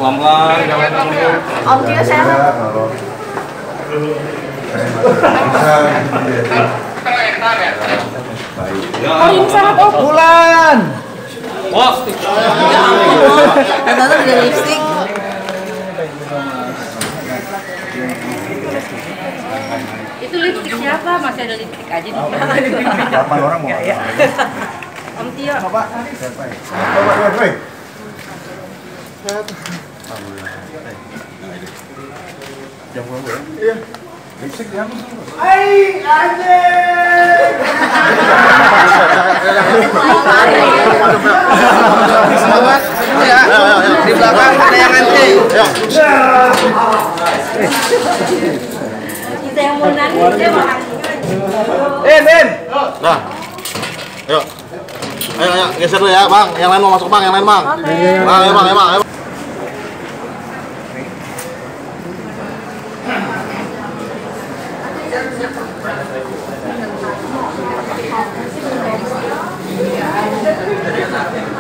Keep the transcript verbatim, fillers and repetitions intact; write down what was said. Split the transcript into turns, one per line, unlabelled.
Pelan-pelan, jangan nunggu.
Om Tio sehat. Oh ini sehat Om.
Bulan.
Wah.
Ya ampun. Tante udah lipstick. Itu lipstick siapa? Masih ada lipstick aja di sini.
delapan orang mau.
Om Tio.
Bapak. Bapak, bapak. Jam berapa ya? Iya. Lipstick ya. Hai, anjing.
Selamat ya. Di belakang ada yang antri. Ayo.
Kita yang mau nangis dia mau nangis.
Eh, Ben. Nah. Ayo. Ayo, ayo, geser dulu ya, Bang. Yang lain mau masuk, Bang. Yang lain, Bang. Bang, ayo, Bang, ayo, Bang. Ayo.
Iya.